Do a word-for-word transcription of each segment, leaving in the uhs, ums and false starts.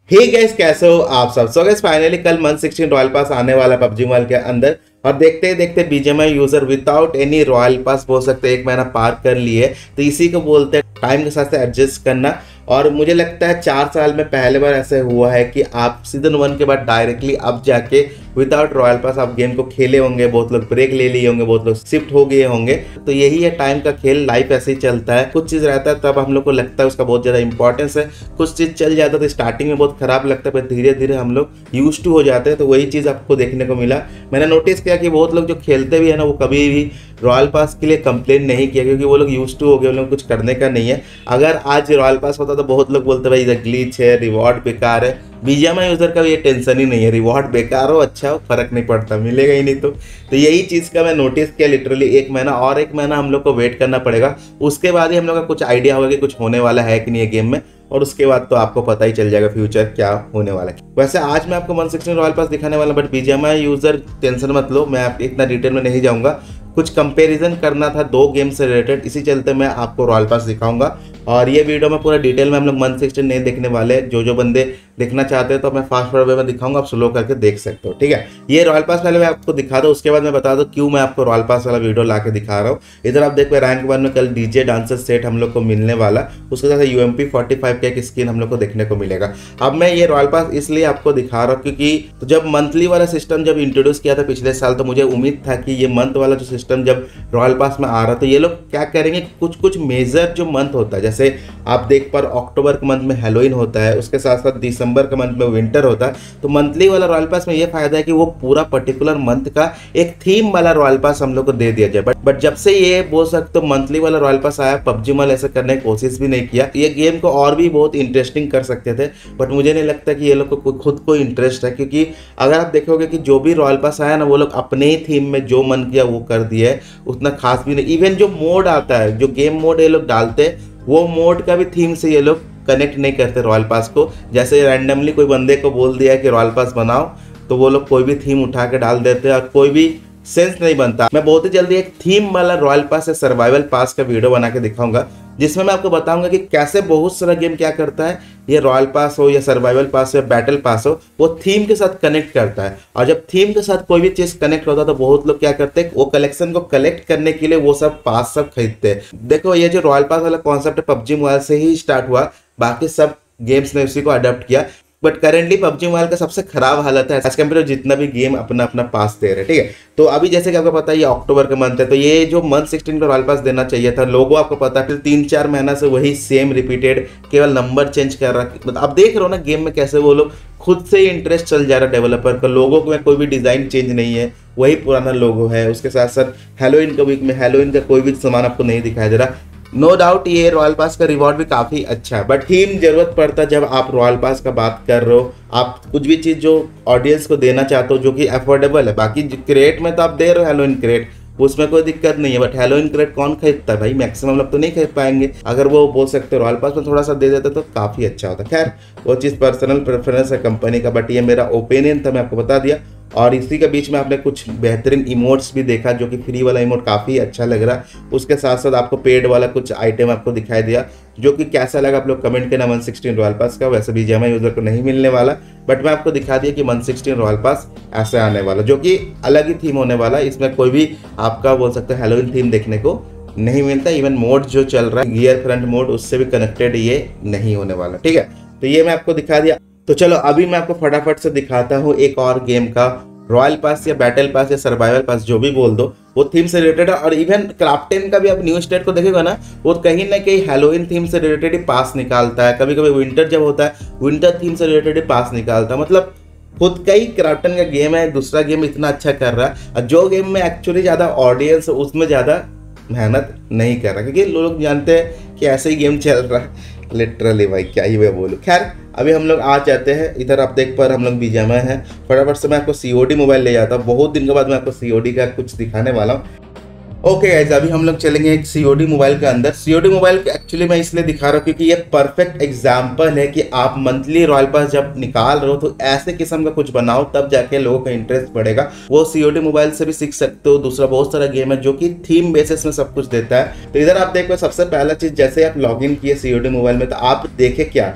Hey guys, कैसे हो आप सब। सो गाइस, फाइनली कल मंथ सिक्सटीन रॉयल पास आने वाला पबजी मोबाइल के अंदर और देखते ही देखते BGMI user without any royal pass बोल सकते हैं एक महीना पार कर लिए। तो इसी को बोलते हैं टाइम के साथ एडजस्ट करना। और मुझे लगता है चार साल में पहले बार ऐसे हुआ है कि आप सीजन वन के बाद डायरेक्टली अब जाके विदाउट रॉयल पास आप गेम को खेले होंगे। बहुत लोग ब्रेक ले लिए होंगे, बहुत लोग शिफ्ट हो गए होंगे। तो यही है टाइम का खेल, लाइफ ऐसे ही चलता है। कुछ चीज़ रहता है तब हम लोग को लगता है उसका बहुत ज़्यादा इंपॉर्टेंस है, कुछ चीज़ चल जाता है तो स्टार्टिंग में बहुत खराब लगता है, पर धीरे धीरे हम लोग यूज टू हो जाते हैं। तो वही चीज़ आपको देखने को मिला। मैंने नोटिस किया कि बहुत लोग जो खेलते भी है ना, वो कभी भी रॉयल पास के लिए कंप्लेन नहीं किया, क्योंकि वो लोग यूज टू हो गए, उन लोग कुछ करने का नहीं है। अगर आज रॉयल पास होता तो बहुत लोग बोलते भाई इधर ग्लिच है, रिवॉर्ड बेकार है। बीजीएमआई यूजर का भी ये टेंशन ही नहीं है, रिवॉर्ड बेकार हो अच्छा हो फर्क नहीं पड़ता, मिलेगा ही नहीं। तो तो यही चीज़ का मैं नोटिस किया। लिटरली एक महीना और एक महीना हम लोग को वेट करना पड़ेगा, उसके बाद ही हम लोग का कुछ आइडिया होगा कि कुछ होने वाला है कि नहीं है गेम में। और उसके बाद तो आपको पता ही चल जाएगा फ्यूचर क्या होने वाला है। वैसे आज मैं आपको वन सिक्सटीन रॉयल पास दिखाने वाला, बट बीजीएमआई यूजर टेंशन मत लो, मैं आप इतना डिटेल में नहीं जाऊंगा। कुछ कंपैरिजन करना था दो गेम से रिलेटेड, इसी चलते मैं आपको रॉयल पास दिखाऊंगा। और ये वीडियो में पूरा डिटेल में हम लोग वन सिक्सटीन नहीं देखने वाले। जो जो बंदे देखना चाहते हैं तो मैं फास्ट फॉरवर्ड वे में दिखाऊंगा, आप स्लो करके देख सकते हो, ठीक है। ये रॉयल पास पहले मैं आपको दिखा दूँ, उसके बाद मैं बता दूँ क्यों मैं आपको रॉयल पास वाला वीडियो ला के दिखा रहा हूँ। इधर आप देखो रैंक वन में कल डीजे डांसर सेट हम लोग को मिलने वाला, उसके साथ यूएमपी फोर्टी फाइव का एक स्किन हम लोग को देखने को मिलेगा। अब मैं ये रॉयल पास इसलिए आपको दिखा रहा हूँ क्योंकि तो जब मंथली वाला सिस्टम जब इंट्रोड्यूस किया था पिछले साल, तो मुझे उम्मीद था कि ये मंथ वाला जो सिस्टम जब रॉयल पास में आ रहा तो ये लोग क्या करेंगे, कुछ कुछ मेजर जो मंथ होता है, जैसे आप देख पर अक्टूबर के मंथ में हैलोवीन होता है, उसके साथ साथ दिसंबर के मंथ में विंटर होता है। तो मंथली वाला रॉयल पास में ये फायदा है कि वो पूरा पर्टिकुलर मंथ का एक थीम वाला रॉयल पास हम लोग को दे दिया जाए। बट बट जब से ये बोल सकते हो मंथली वाला रॉयल पास आया, पबजी मोबाइल ऐसा करने की कोशिश भी नहीं किया। ये गेम को और भी बहुत इंटरेस्टिंग कर सकते थे, बट मुझे नहीं लगता कि ये लोग को खुद को इंटरेस्ट है, क्योंकि अगर आप देखोगे कि जो भी रॉयल पास आया ना, वो लोग अपने ही थीम में जो मन किया वो कर दिया है, उतना खास भी नहीं। इवन जो मोड आता है, जो गेम मोड ये लोग डालते हैं, वो मोड का भी थीम से ये लोग कनेक्ट नहीं करते रॉयल पास को। जैसे रैंडमली कोई बंदे को बोल दिया कि रॉयल पास बनाओ, तो वो लोग कोई भी थीम उठा के डाल देते हैं और कोई भी सेंस नहीं बनता। मैं बहुत ही जल्दी एक थीम वाला रॉयल पास या सर्वाइवल पास का वीडियो बना के दिखाऊंगा, जिसमें मैं आपको बताऊंगा कि कैसे बहुत सारा गेम क्या करता है, ये रॉयल पास हो या सर्वाइवल पास हो या बैटल पास हो, वो थीम के साथ कनेक्ट करता है। और जब थीम के साथ कोई भी चीज़ कनेक्ट होता है तो बहुत लोग क्या करते हैं, वो कलेक्शन को कलेक्ट करने के लिए वो सब पास सब खरीदते हैं। देखो ये जो रॉयल पास वाला कॉन्सेप्ट है पबजी मोबाइल से ही स्टार्ट हुआ, बाकी सब गेम्स ने उसी को अडॉप्ट किया। बट करेंटली पबजी मोबाइल का सबसे खराब हालत है एज कम्पेयर जितना भी गेम अपना अपना पास दे रहे हैं, ठीक है। तो अभी जैसे कि आपको पता है ये अक्टूबर का मंथ है, तो ये जो मंथ सिक्सटीन का रॉयल पास देना चाहिए था, लोगों आपको पता है फिर तीन चार महीना से वही सेम रिपीटेड, केवल नंबर चेंज कर रहा है। मतलब आप देख रहे हो ना गेम में कैसे वो लोग खुद से ही इंटरेस्ट चल जा रहा है डेवलपर का। लोगों में कोई भी डिजाइन चेंज नहीं है, वही पुराना लोगो है। उसके साथ साथ हैलोवीन का वीक में हैलोवीन का कोई भी सामान आपको नहीं दिखाई दे रहा। नो no डाउट ये रॉयल पास का रिवॉर्ड भी काफ़ी अच्छा है, बट थीम जरूरत पड़ता है जब आप रॉयल पास का बात कर रहे हो। आप कुछ भी चीज़ जो ऑडियंस को देना चाहते हो जो कि अफोर्डेबल है। बाकी क्रेट में तो आप दे रहे हो हैलोवीन क्रेट, उसमें कोई दिक्कत नहीं है, बट हैलोवीन क्रेट कौन खरीदता है भाई, मैक्सिमम लोग तो नहीं खरीद पाएंगे। अगर वो बोल सकते रॉयल पास में थोड़ा सा दे देते तो काफ़ी अच्छा होता। खैर वो चीज़ पर्सनल प्रेफरेंस है कंपनी का, बट ये मेरा ओपिनियन था, मैं आपको बता दिया। और इसी के बीच में आपने कुछ बेहतरीन इमोट्स भी देखा, जो कि फ्री वाला इमोट काफ़ी अच्छा लग रहा। उसके साथ साथ आपको पेड वाला कुछ आइटम आपको दिखाई दिया, जो कि कैसा लगा आप लोग कमेंट करना वन सिक्सटीन रॉयल पास का। वैसे बीजीएमआई यूजर को नहीं मिलने वाला, बट मैं आपको दिखा दिया कि वन सिक्सटीन रॉयल पास ऐसे आने वाला, जो कि अलग ही थीम होने वाला। इसमें कोई भी आपका बोल सकते हैं हैलोवीन थीम देखने को नहीं मिलता। इवन मोड जो चल रहा है गियर फ्रंट मोड, उससे भी कनेक्टेड ये नहीं होने वाला, ठीक है। तो ये मैं आपको दिखा दिया। तो चलो अभी मैं आपको फटाफट से दिखाता हूँ एक और गेम का रॉयल पास या बैटल पास या सर्वाइवल पास, जो भी बोल दो, वो थीम से रिलेटेड है। और इवन क्राफ्टन का भी आप न्यू स्टेट को देखोगे ना, वो कहीं ना कहीं हैलोवीन थीम से रिलेटेड ही पास निकालता है। कभी कभी विंटर जब होता है, विंटर थीम से रिलेटेड ही पास निकालता है। मतलब खुद का ही क्राफ्टन का गेम है, दूसरा गेम इतना अच्छा कर रहा है। और जो गेम में एक्चुअली ज़्यादा ऑडियंस उसमें ज़्यादा मेहनत नहीं कर रहा, क्योंकि लोग जानते हैं कि ऐसे ही गेम चल रहा है। लिटरली भाई क्या ही मैं बोलूँ। खैर अभी हम लोग आ जाते हैं इधर, आप देख पर हम लोग बीजीएमआई हैं। फटाफट से मैं आपको सीओडी मोबाइल ले जाता हूँ, बहुत दिन के बाद मैं आपको सीओडी का कुछ दिखाने वाला हूँ। ओके गाइस, अभी हम लोग चलेंगे एक सीओडी मोबाइल के अंदर। सीओडी मोबाइल एक्चुअली मैं इसलिए दिखा रहा हूँ क्योंकि ये परफेक्ट एग्जांपल है कि आप मंथली रॉयल पास जब निकाल रहे हो तो ऐसे किस्म का कुछ बनाओ, तब जाके लोगों का इंटरेस्ट बढ़ेगा। वो सीओडी मोबाइल से भी सीख सकते हो। दूसरा बहुत सारा गेम है जो कि थीम बेसिस में सब कुछ देता है। तो इधर आप देखो, सबसे पहला चीज जैसे आप लॉग इन किए सीओडी मोबाइल में, तो आप देखे क्या,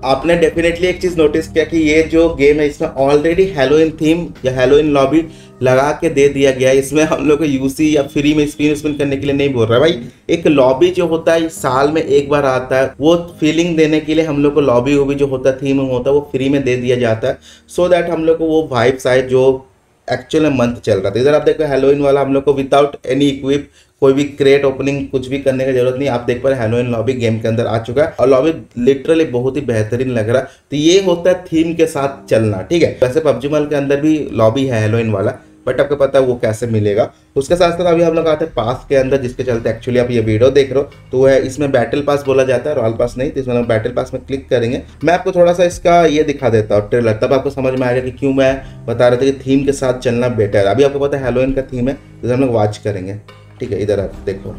आपने डेफिनेटली एक चीज नोटिस किया कि ये जो गेम है इसमें ऑलरेडी हैलोइन थीम या हैलोइन लॉबी लगा के दे दिया गया है। इसमें हम लोग को यूसी या फ्री में स्पिन स्पिन करने के लिए नहीं बोल रहा है भाई। एक लॉबी जो होता है साल में एक बार आता है, वो फीलिंग देने के लिए हम लोग को लॉबी वॉबी जो होता है थीम होता है वो फ्री में दे दिया जाता है, सो दैट हम लोग को वो वाइब्स आए जो एक्चुअल में मंथ चल रहा था। इधर आप देखो हैलोइन वाला हम लोग को विदाउट एनी इक्विप कोई भी क्रेट ओपनिंग कुछ भी करने की जरूरत नहीं। आप देख पा रहे हैलोइन लॉबी गेम के अंदर आ चुका है और लॉबी लिटरली बहुत ही बेहतरीन लग रहा है। तो ये होता है थीम के साथ चलना, ठीक है। वैसे पबजी मोबाइल के अंदर भी लॉबी है हैलोइन वाला, बट आपको पता है वो कैसे मिलेगा। उसके साथ साथ अभी हम लोग आते हैं पास के अंदर, जिसके चलते एक्चुअली आप ये वीडियो देख रहे हो तो वो है इसमें बैटल पास बोला जाता है, रॉयल पास नहीं। तो इसमें हम बैटल पास में क्लिक करेंगे। मैं आपको थोड़ा सा इसका ये दिखा देता हूँ ट्रेलर, तब आपको समझ में आएगा कि क्यों मैं बता रहा था कि थीम के साथ चलना बेटर है। अभी आपको पता है हैलोइन का थीम है, तो हम लोग वॉच करेंगे, ठीक है। इधर आप देखो,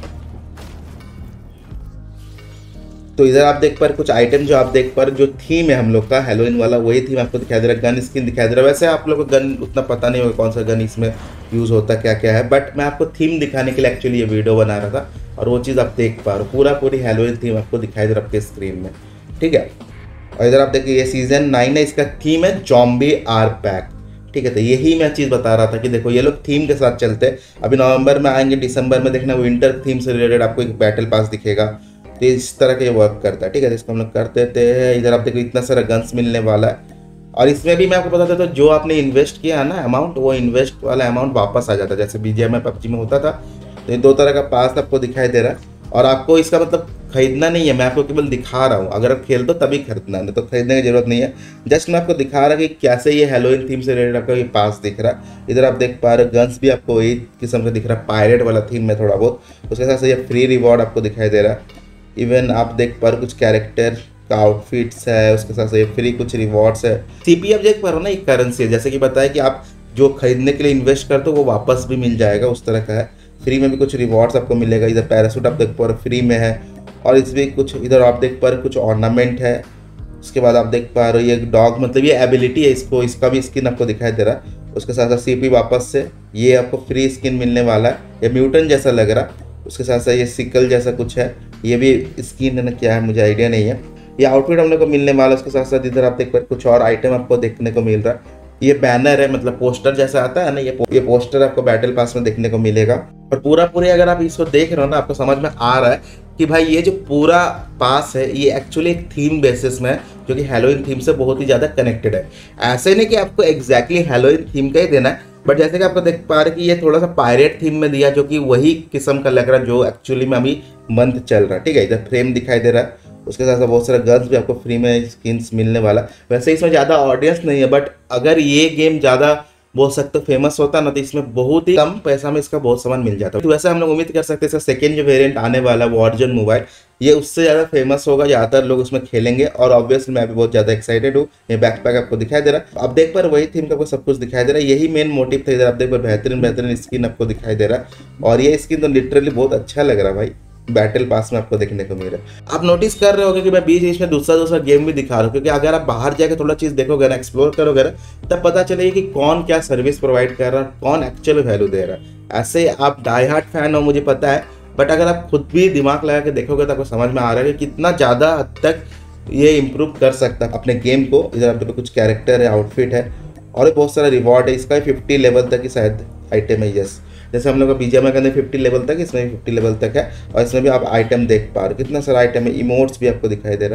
तो इधर आप देख पर कुछ आइटम जो आप देख पर जो थीम है हम लोग का हैलोइन वाला वही थीम आपको दिखाई दे रहा है। गन स्किन दिखाई दे रहा है। वैसे आप लोग को गन उतना पता नहीं होगा कौन सा गन इसमें यूज़ होता है क्या क्या है, बट मैं आपको थीम दिखाने के लिए एक्चुअली ये वीडियो बना रहा था और वो चीज़ आप देख पा रहे हो। पूरा पूरी हैलोइन थीम आपको दिखाई दे रहा है आपके स्क्रीन में, ठीक है। और इधर आप देखिए ये सीजन नाइन है, इसका थीम है जॉम्बी आर पैक, ठीक है। तो यही मैं चीज़ बता रहा था कि देखो ये लोग थीम के साथ चलते हैं। अभी नवंबर में आएंगे, दिसंबर में देखना विंटर थीम से रिलेटेड आपको एक बैटल पास दिखेगा। तो इस तरह के वर्क करता है, ठीक है। इसको हम लोग कर देते हैं। इधर आप देखो इतना सारा गन्स मिलने वाला है और इसमें भी मैं आपको बता देता हूँ जो आपने इन्वेस्ट किया है ना अमाउंट, वो इन्वेस्ट वाला अमाउंट वापस आ जाता है। जैसे बीजीएम में पबजी में होता था, तो ये दो तरह का पास आपको दिखाई दे रहा है और आपको इसका मतलब खरीदना नहीं है, मैं आपको केवल दिखा रहा हूँ। अगर आप खेल दो तभी खरीदना है, तो खरीदने की जरूरत नहीं है। जस्ट मैं आपको दिखा रहा कि कैसे ये हैलोइन थीम से रिलेटेड आपका ये पास दिख रहा है। इधर आप देख पा रहे हो गन्स भी आपको वही किस्म का दिख रहा है, पायरेट वाला थीम में थोड़ा बहुत। उसके साथ साथ ये फ्री रिवॉर्ड आपको दिखाई दे रहा है। इवन आप देख पा रहे कुछ कैरेक्टर का आउटफिट्स है, उसके साथ साथ फ्री कुछ रिवॉर्ड्स है। सीपी आप देख पा रहे हो ना, एक करेंसी है, जैसे कि बताया कि आप जो खरीदने के लिए इन्वेस्ट करते हो वो वापस भी मिल जाएगा, उस तरह का है। फ्री में भी कुछ रिवॉर्ड्स आपको मिलेगा। इधर पैरासूट आप देख पा रहे फ्री में है और इसमें कुछ इधर आप देख पा रहे कुछ ऑर्नामेंट है। उसके बाद आप देख पा रहे हो ये डॉग, मतलब ये एबिलिटी है, इसको इसका भी स्किन आपको दिखाई दे रहा है। उसके साथ साथ सीपी वापस से ये आपको फ्री स्किन मिलने वाला है, ये म्यूटेंट जैसा लग रहा। उसके साथ साथ ये सिकल जैसा कुछ है, ये भी स्किन है ना क्या है मुझे आइडिया नहीं है। ये आउटफिट हम लोग को मिलने वाला है। उसके साथ साथ इधर आप देख पर कुछ और आइटम आपको देखने को मिल रहा है। ये बैनर है, मतलब पोस्टर जैसा आता है ना, ये ये पोस्टर आपको बैटल पास में देखने को मिलेगा। और पूरा पूरी अगर आप इसको देख रहे हो ना, आपको समझ में आ रहा है कि भाई ये जो पूरा पास है ये एक्चुअली एक थीम बेसिस में है, जो कि हैलोइन थीम से बहुत ही ज़्यादा कनेक्टेड है। ऐसे नहीं कि आपको एग्जैक्टली हैलोइन थीम का ही देना है, बट जैसे कि आपको देख पा रहे कि ये थोड़ा सा पायरेट थीम में दिया, जो कि वही किस्म का लग रहा है जो एक्चुअली में अभी मंथ चल रहा है, ठीक है। इधर फ्रेम दिखाई दे रहा है। उसके साथ साथ बहुत सारे गन्स भी आपको फ्री में स्किन्स मिलने वाला। वैसे इसमें ज़्यादा ऑडियंस नहीं है, बट अगर ये गेम ज़्यादा बोल सकते हो फेमस होता ना, तो इसमें बहुत ही कम पैसा में इसका बहुत सामान मिल जाता है। तो वैसे हम लोग उम्मीद कर सकते हैं इसका सेकेंड जो वेरिएंट आने वाला है वॉरजोन मोबाइल, ये उससे ज़्यादा फेमस होगा, ज़्यादातर लोग उसमें खेलेंगे। और ऑब्वियसली मैं भी बहुत ज़्यादा एक्साइटेड हूँ। ये बैकपैक आपको दिखाई दे रहा है, आप देख पर वही थीम का आपको सब कुछ दिखाई दे रहा है। यही मेन मोटिव था। इधर आप देख पर बेहतरीन बेहतरीन स्किन आपको दिखाई दे रहा है और ये स्किन तो लिटरली बहुत अच्छा लग रहा है भाई, बैटल पास में आपको देखने को मिल रहा है। आप नोटिस कर रहे होगे कि मैं बीच बीच में दूसरा दूसरा गेम भी दिखा रहा हूँ, क्योंकि अगर आप बाहर जाकर थोड़ा चीज़ देखोगे ना, एक्सप्लोर करोगे ना, तब पता चलेगा कि कौन क्या सर्विस प्रोवाइड कर रहा है, कौन एक्चुअल वैल्यू दे रहा है। ऐसे आप डाई हार्ट फैन हो मुझे पता है, बट अगर आप खुद भी दिमाग लगा के देखोगे तो आपको समझ में आ रहा है कि कितना ज़्यादा हद तक ये इम्प्रूव कर सकता है अपने गेम को। इधर आपके कुछ कैरेक्टर है, आउटफिट है और बहुत सारा रिवॉर्ड है। इसका फिफ्टी लेवल तक की शायद आइटम है, यस। जैसे हम लोग का बीजीएमआई के अंदर फिफ्टी लेवल तक, इसमें भी फिफ्टी लेवल तक है और इसमें भी आप आइटम देख पा रहे हो कितना सारा आइटम है। इमोट्स भी आपको दिखाई दे रहा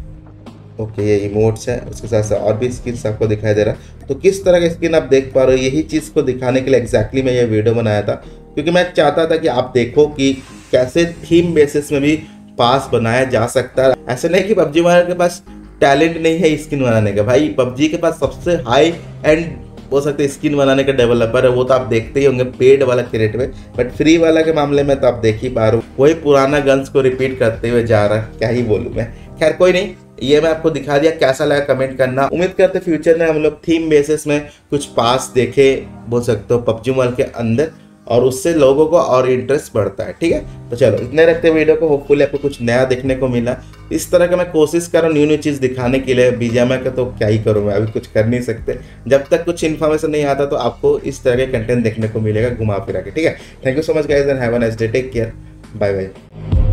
है, ओके ये इमोट्स है। उसके साथ साथ और भी स्किन्स आपको दिखाई दे रहा है। तो किस तरह का स्किन आप देख पा रहे हो, यही चीज़ को दिखाने के लिए एग्जैक्टली मैं ये वीडियो बनाया था, क्योंकि मैं चाहता था कि आप देखो कि कैसे थीम बेसिस में भी पास बनाया जा सकता है। ऐसे नहीं कि पबजी मोबाइल के पास टैलेंट नहीं है स्किन बनाने का, भाई पबजी के पास सबसे हाई एंड हो सकते हैं स्किन बनाने का डेवलपर है, वो तो आप देखते ही होंगे पेड वाला क्रेट में। बट फ्री वाला के मामले में तो आप देख ही पा रहे हो वही पुराना गन्स को रिपीट करते हुए जा रहा है, क्या ही बोलूँ मैं। खैर कोई नहीं, ये मैं आपको दिखा दिया, कैसा लगा कमेंट करना। उम्मीद करते फ्यूचर में हम लोग थीम बेसिस में कुछ पास देखे बोल सकते हो पबजी मोबाइल के अंदर, और उससे लोगों को और इंटरेस्ट बढ़ता है, ठीक है। तो चलो इतने रखते वीडियो को, होपफुली आपको कुछ नया देखने को मिला। इस तरह का मैं कोशिश कर रहा हूँ न्यू न्यू चीज़ दिखाने के लिए। बीजीएमआई का तो क्या ही करूँ मैं, अभी कुछ कर नहीं सकते। जब तक कुछ इन्फॉर्मेशन नहीं आता तो आपको इस तरह के कंटेंट देखने को मिलेगा घुमा फिरा के, ठीक है। Thank you so much guys and have a nice day, take care, bye bye.